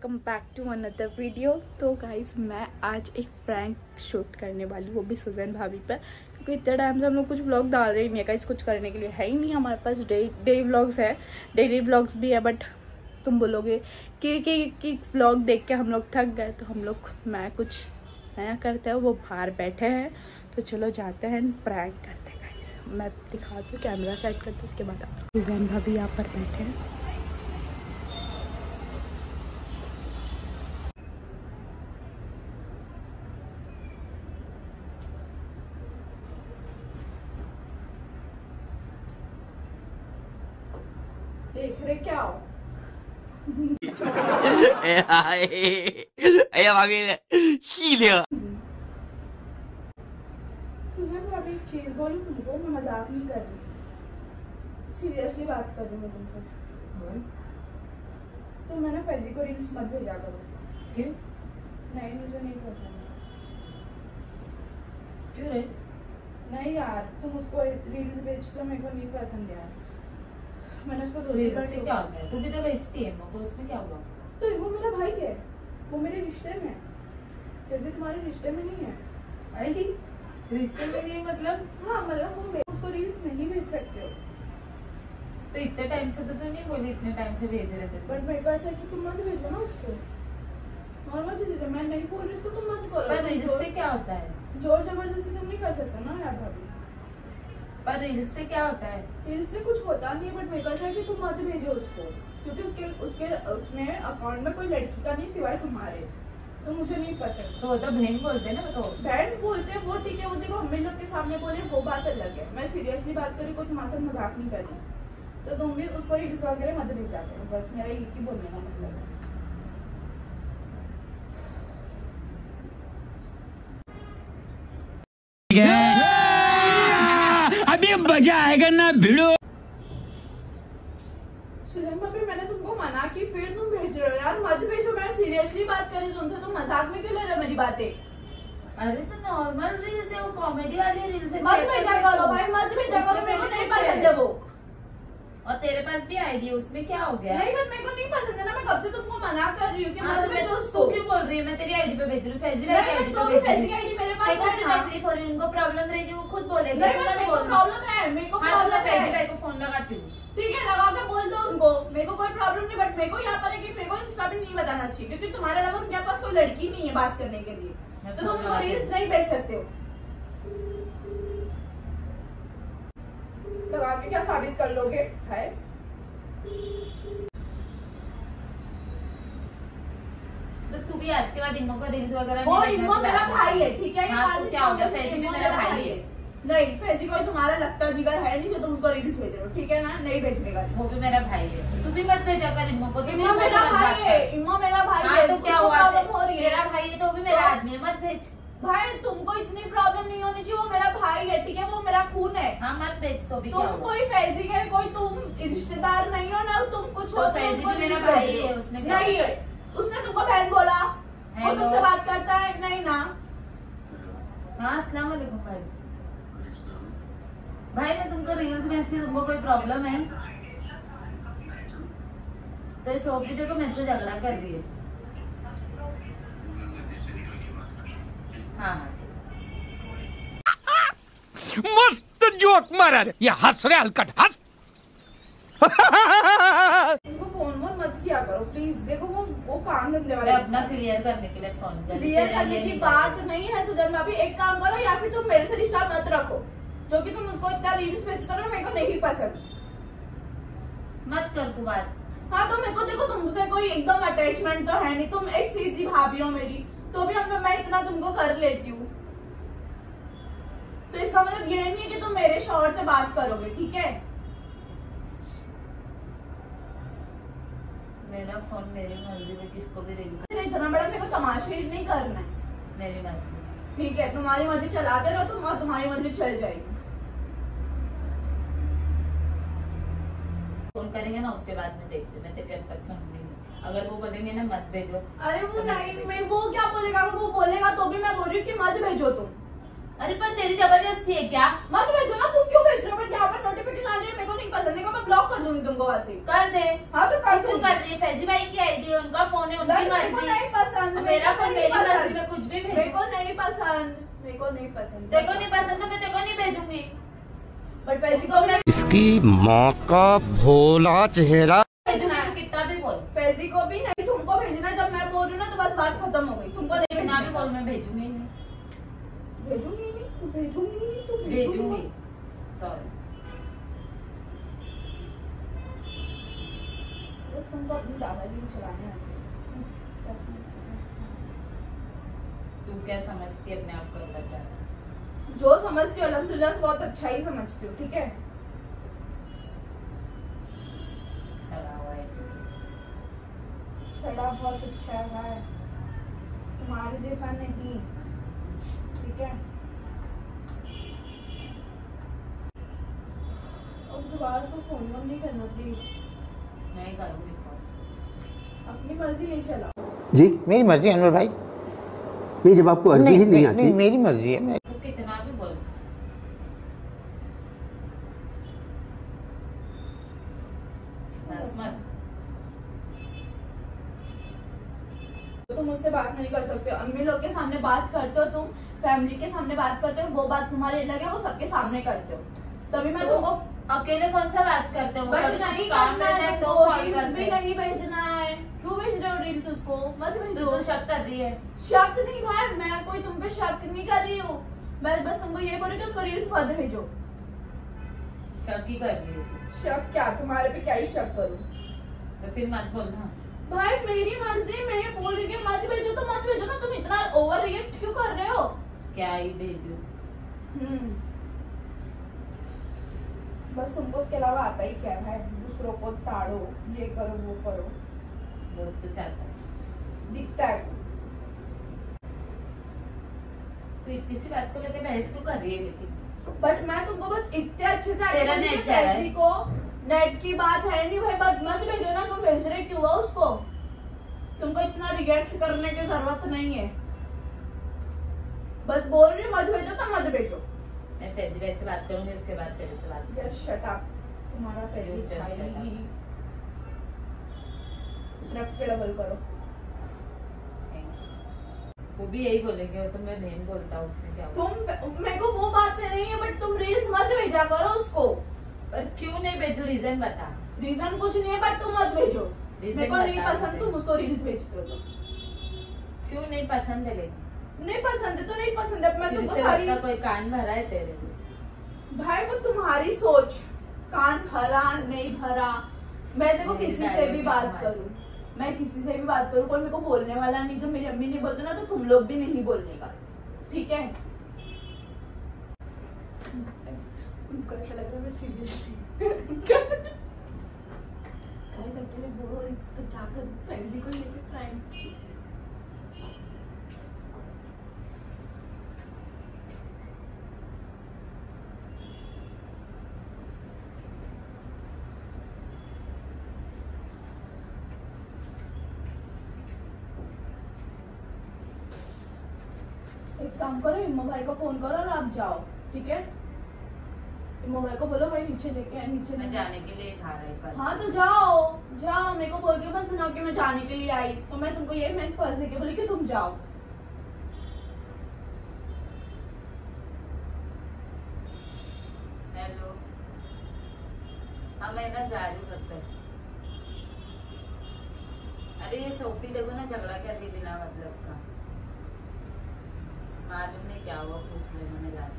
Welcome back to another video. तो guys मैं आज एक प्रैंक शूट करने वाली हूँ, वो भी सुजैन भाभी पर, क्योंकि इतने टाइम से हम लोग कुछ व्लॉग डाल रहे ही नहीं है। गाइज कुछ करने के लिए है ही नहीं हमारे पास। डे व्लॉग्स है, डेली व्लॉग्स भी है, बट तुम बोलोगे कि व्लॉग देख के हम लोग थक गए, तो हम लोग मैं कुछ नया करते हैं। वो बाहर बैठे हैं, तो चलो जाते हैं प्रैंक करते हैं। गाइज मैं दिखाती हूँ, कैमरा सेट करती हूँ, उसके बाद सुजैन भाभी यहाँ पर बैठे हैं। देख रहे क्या हो? अभी एक चीज बोलूं तुमको, मैं मजाक नहीं कर रही, सीरियसली बात कर रही हूँ तुमसे। तो मैंने फैजी को रील्स मत भेजा करो। क्यों? नहीं, मुझे नहीं पसंद। क्यों रे? नहीं यार, तुम उसको रील्स भेजते हो, मेरे को नहीं पसंद यार। मैंने उसको दो रील्स से क्या होता है? तू भी तो भेजती है, तो उसमें क्या हुआ? तो वो मेरा भाई है, वो मेरे रिश्ते में, जैसे तुम्हारे रिश्ते में नहीं है। अरे रिश्ते में नहीं मतलब? हाँ मतलब वो उसको रील्स नहीं भेज सकते हो। तो इतने टाइम से तो तू नहीं बोली, इतने टाइम से भेज रहे थे। बट मेरे को ऐसा है कि तुम मत भेजो ना उसको। नॉर्मल चीज है, मैं नहीं बोल रही तो तुम मत करो। पर रील्स से क्या होता है? जोर जबरदस्ती तुम नहीं कर सकते ना यार भाभी। पर रील्स से क्या होता है? रील्स से कुछ होता नहीं है, बट मेरे को ऐसा है कि तुम मत भेजो उसको, क्योंकि उसमें अकाउंट में कोई लड़की का नहीं सिवाय तुम्हारे, तो मुझे नहीं पसंद। तो वो तो बहन बोलते हैं ना। तो बहन बोलते हैं वो ठीक है, वो देखो हम लोग के सामने बोले वो बात अलग है। मैं सीरियसली बात करी, कोई तुम्हारे साथ मजाक नहीं कर रही। तो तुम भी उसको रील्स वगैरह मत भेजा करो, बस मेरा एक ही बोलने का मतलब है। अभी मजा आएगा ना भिड़ो। सुजैन भाभी मैंने तुमको मना की, फिर तुम भेज रहे हो यार। मत भेजो, मैं सीरियसली बात कर रही हूँ तुमसे, तुम मजाक में क्यों ले रहे हो मेरी बातें? अरे तो नॉर्मल रील्स है, वो कॉमेडी वाली रील्स है। मत भेजा करो भाई, मत भेजा करो, मेरे को नहीं पसंद है वो। और तेरे पास भी आईडी है, उसमें क्या हो गया? नहीं बट मेरे को नहीं पसंद है ना, मैं कब से तुमको मना कर रही हूँ कि मत भेजो उसको। तू क्यों बोल रही है? मैं तेरी आईडी पे भेज रही हूँ, फैजी की आईडी तो पे भेज फैजी रही की आईडी मेरे हूँ। पास है ना। तकलीफ हो रही है, उनको प्रॉब्लम रहेगी, वो खुद बोलेंगे। नहीं मेरे को प्रॉब्लम है, मेरे को प्रॉब्लम है। फैजी भाई को फोन लगाती हूँ। ठीक है, लगा के बोल दो उनको, मेरे को कोई प्रॉब्लम नहीं। बट मेरे को यहाँ पर है कि मेरे को इंस्टा पे नहीं बताना चाहिए, क्योंकि तुम्हारे अलावा उनके पास कोई लड़की नहीं है बात करने के लिए, तो तुम उनको रील्स नहीं भेज सकते हो। लगा के क्या साबित कर लोगे? है तो तू भी आज के बाद इम्मो को रील्स वगैरह वो इम्मो मेरा भाई है, ठीक है? हाँ, तो क्या हो गया? फैजी भी मेरा भाई है। नहीं, फैजी कोई तुम्हारा लगता जिगर है नहीं जो तुम उसको रील्स भेज रहे हो, ठीक है ना? नहीं भेजने का। वो भी मेरा भाई है, तू भी मत भेजा कर इम्मो को। इम्मो मेरा भाई है, इम्मो मेरा भाई है। तो क्या हुआ? मेरा भाई है तो वो भी मेरा आदमी है, मत भेज। भाई तुमको इतनी प्रॉब्लम नहीं होनी चाहिए, वो मेरा भाई है, ठीक है? वो मेरा खून है। हाँ मत भेज। तो भी तुम कोई फैजी है, कोई तुम रिश्तेदार नहीं हो ना, तुम कुछ हो। फैजी भी मेरा भाई है, उसमें नहीं है। उसने तुमको बहन बोला, वो तुमसे बात करता है नहीं ना? हाँ अस्सलाम वालेकुम भाई। भाई मैं तुमको रील्स भेजती हूँ, तुमको कोई प्रॉब्लम है? तो इस ओपी देखो मेरे से झगड़ा कर रही है। हाँ मस्त जोक मारा रे, ये हंस रहे हलकट हंस। उनको फोन मत किया करो प्लीज। देखो वो काम धंधे वाले, अपना क्लियर करने के लिए फोन कर। क्लियर करने की बात नहीं है सुजैन भाभी। एक काम करो, या फिर तुम मेरे से रिश्ता मत रखो, जो कि तुम उसको इतना रील्स भेजते हो, मेरे को नहीं पसंद। मत कर तू बात। हाँ तो मेरे को देखो तुमसे कोई एकदम अटैचमेंट तो है नहीं, तुम एक सीधी भाभी हो मेरी, तो भी मैं इतना तुमको कर लेती हूँ। तो इसका मतलब ये नहीं है कि तुम मेरे शौहर से बात करोगे, ठीक है? मेरा फोन मेरी मर्जी में, किसको भी रील्स। इतना बड़ा मेरे को तमाशे नहीं करना है, मेरी मर्जी। ठीक है? तुम्हारी मर्जी चलाते रहो तुम, और तुम्हारी मर्जी चल जाएगी। फोन करेंगे ना, उसके बाद में देखते, मैं तेरी अब तक सुनूंगी। अगर वो बोलेंगे ना मत भेजो, अरे वो नहीं, मैं वो क्या बोलेगा? वो बोलेगा तो भी मैं बोल रही हूँ कि मत भेजो तुम। अरे पर तेरी जबरदस्ती है क्या? मत भेजो ना, तुम क्यों भेज रहे हो? बट यहाँ पर नोटिफिकेशन आ रही है, मेरे को नहीं पसंद है, मैं ब्लॉक कर दूंगी तुमको वहां से। कर दे। हाँ तो बात तू कर रही है? फैजी भाई की आईडी है, उनका फोन है, उनकी मेरे को मर्जी। नहीं पसंद, मेरा फोन मेरी मर्जी में कुछ भी मेरे भेजो। को नहीं पसंद, मेरे को नहीं पसंद। देखो नहीं पसंद तो मैं देखो नहीं भेजूंगी। बट फैजी को मैं इसकी माँ का भोला चेहरा। भेजूंगी, तू कितना भी बोल। फैजी को भी नहीं, तुमको भेजना। जब मैं बोल रही हूँ ना तो बस बात खत्म हो गई। तुमको नहीं कितना भेजना। भी बोल, मैं भेजूंगी नहीं। भेजूंगी नहीं, तू भेजूंगी नहीं, तू भेजूंगी, सॉरी। बस तुमको अपनी दादागिरी चलाने आती है। तू क्या समझती है अपने आप को? बता। जो समझती हो अल्हम्दुलिल्लाह बहुत अच्छा ही समझती हो, ठीक है। सड़ा हुआ है तू। सड़ा बहुत अच्छा है, तुम्हारे जैसा नहीं, ठीक है। अब दोबारा उसको फोन वोन नहीं करना प्लीज। नहीं करूंगी फोन। अपनी मर्जी नहीं चलाओ। जी मेरी मर्जी है अनवर भाई। नहीं, जब आपको अरबी ही नहीं आती। मेरी मर्जी है। मैं तू कितना भी बोल। बस मत। तुम मुझसे बात नहीं कर सकते हो। अम्मी लोग के सामने बात करते हो, तुम फैमिली के सामने बात करते हो, वो बात तुम्हारे अलग है, वो सबके सामने करते हो। तभी मैं तो तुमको अकेले कौन सा बात करते हो? बट कभी कुछ नहीं काम करना रहता है, है तो तो कॉल रील्स करते भी हैं। नहीं भेजना है। क्यों भेज रहे हो रील्स उसको? मत तू भेजो। तो शक कर रही है। शक नहीं भाई, मैं कोई तुम पे शक नहीं कर रही हूँ। मैं बस तुमको ये बोल रही हूँ कि उसको रील्स मत भेजो। शक ही कर रही है। शक क्या? तुम्हारे पे क्या ही शक करूँ? तो फिर मत बोल ना। भाई मेरी मर्जी, मैं ये बोल रही हूँ मत भेजो तो मत भेजो ना। तुम इतना ओवर रिएक्ट क्यों कर रहे हो? क्या ही भेजू? बस तुमको उसके अलावा आता ही क्या है? दूसरों को ताड़ो, ये करो वो करो, वो तो चाहता है। दिखता है। तू इतनी सी बात को लेके बहस क्यों कर रही है? लेकिन बट मैं तुमको बस इतने अच्छे से तेरा आगे नेट जा रहा है। फैजी को नेट की बात है नहीं भाई, बट मत भेजो ना। तुम भेज रहे क्यों हो उसको? तुमको इतना रिएक्ट करने की जरूरत नहीं है। बस बोल रही हूँ मत भेजो तो मत भेजो। मैं फैजी भाई से बात करूंगी, उसके बाद तेरे से बात करूंगी। Just shut up. तुम्हारा फैजी You just shut भाई रख के डबल करो। वो भी यही बोलेंगे, और तो मैं बहन बोलता हूँ, उसमें क्या हुआ? तुम मेरे को वो बात से नहीं है, बट तुम रील्स मत भेजा करो उसको। पर क्यों नहीं भेजू? रीजन बता। रीजन कुछ नहीं है, बट तुम मत भेजो। Reason मेरे को नहीं बता पसंद मुझे। तुम उसको रील्स भेजते हो तो। क्यों नहीं पसंद है? लेकिन नहीं पसंद है तो नहीं पसंद है। मैं फिर तुमको से सारी लगता कोई कान भरा है तेरे लिए। भाई वो तुम्हारी सोच, कान भरा नहीं भरा। मैं देखो मेरी किसी से dialogue भी में बात तुम्हारी। करूं, मैं किसी से भी बात करूं, कोई मेरे को बोलने वाला नहीं। जब मेरी अम्मी नहीं बोलते ना तो तुम लोग भी नहीं बोलने का, ठीक है? उनको ऐसा लग रहा है मैं सीरियसली अकेले बोर हो रही थी तो क्या करूं? फैजी को लेके फ्रेंड एक काम करो, इम्मा भाई को फोन करो और आप जाओ, ठीक है? इम्मा भाई को बोलो भाई नीचे लेके आए, नीचे मैं लेके जाने के लिए खा रही पर हाँ तो जाओ जाओ। मेरे को बोल के मत सुनाओ कि मैं जाने के लिए आई, तो मैं तुमको ये मैं पर्स देके बोली कि तुम जाओ। हेलो। हाँ मैं ना जा रही हूँ घर पे। अरे ये सोफी देखो ना, झगड़ा कर रही बिना मतलब का। मालूम नहीं क्या हुआ, पूछ ले, मैंने जाना।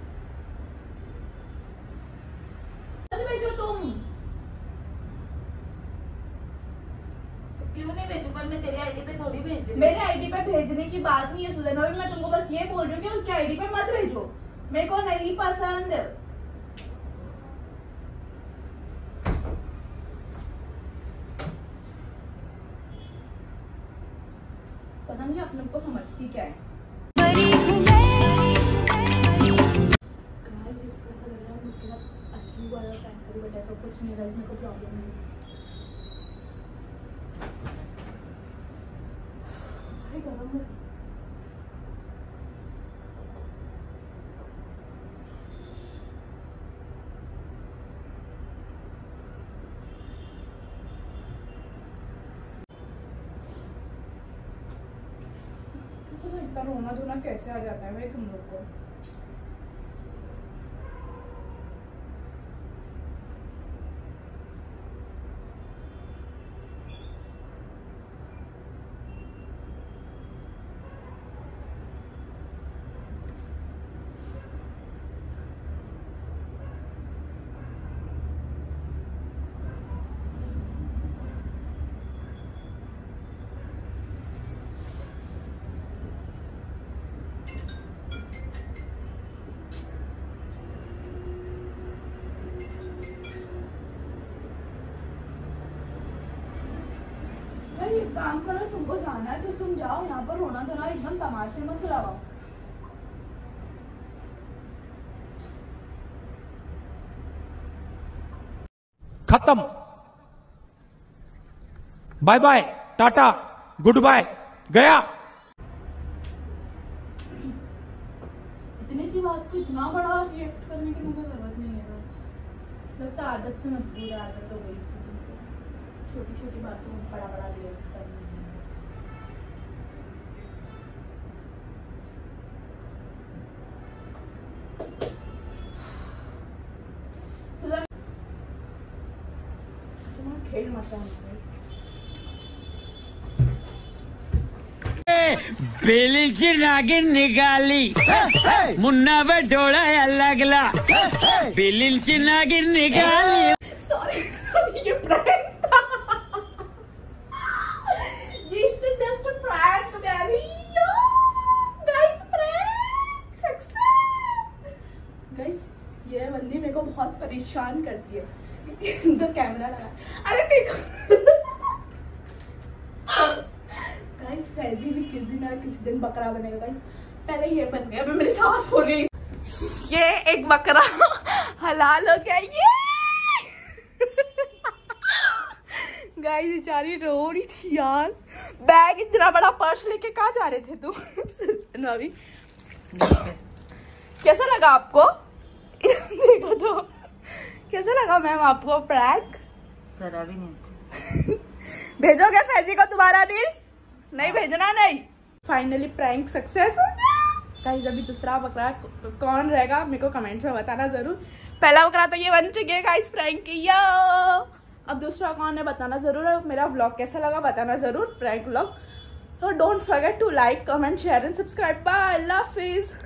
भेजो तुम। तो क्यों नहीं भेजू? पर मैं तेरी आईडी पे थोड़ी भेज रही हूँ। मेरे आईडी पे भेजने की बात नहीं है सुजैन भाभी, मैं तुमको बस ये बोल रही हूँ कि उसके आईडी पे मत भेजो। मेरे को नहीं पसंद। पता नहीं अपने को समझती क्या है। असली वाला फ्रैंक करी, बट ऐसा कुछ नहीं, मेरे को प्रॉब्लम नहीं। भाई गरम है। इतना रोना धोना कैसे आ जाता है भाई तुम लोग को। एक काम करो, तुमको जाना है तो तुम जाओ, यहाँ पर रोना धोना एकदम तमाशे मत लगाओ। खत्म, bye bye, tata, goodbye, गया। इतनी सी बात को इतना बड़ा रिएक्ट करने की तुम्हें जरूरत नहीं है। लगता आदत से मजबूर है, आदत हो गई छोटी छोटी बातों में बड़ा बड़ा रिएक्ट करने की। तुम्हारा खेल मचा है। बेलीची नागिन निघाली, मुन्ना बडोळा लागला, बेलीची नागिन निघाली। सॉरी ये प्रैंक था, ये just prank Mary. Guys prank success. Guys ये बंदी मेरे को बहुत परेशान करती है। इधर कैमरा लगा, अरे देखो गाइस फैजी भी किसी ना किसी दिन बकरा बनेगा। गाइस पहले ये बन गया, अभी मेरी सांस हो रही। ये एक बकरा हलाल हो गया। ये गाइस बेचारी रो रही थी यार। बैग इतना बड़ा पर्स लेके कहाँ जा रहे थे तुम? भाभी कैसा लगा आपको? देखो तो कैसा लगा मैम आपको प्रैंक? जरा भी नहीं। भेजोगे फैजी को दोबारा रील्स? नहीं भेजना नहीं। फाइनली प्रैंक सक्सेस हो गया। गाइस अभी दूसरा बकरा कौन रहेगा मेरे को कमेंट्स में बताना जरूर। पहला बकरा तो ये बन चुके हैं गाइस प्रैंक किया। अब दूसरा कौन है बताना जरूर। और मेरा व्लॉग कैसा लगा बताना जरूर, prank vlog. Don't forget to like comment share and subscribe. Bye, अल्लाह हाफिज।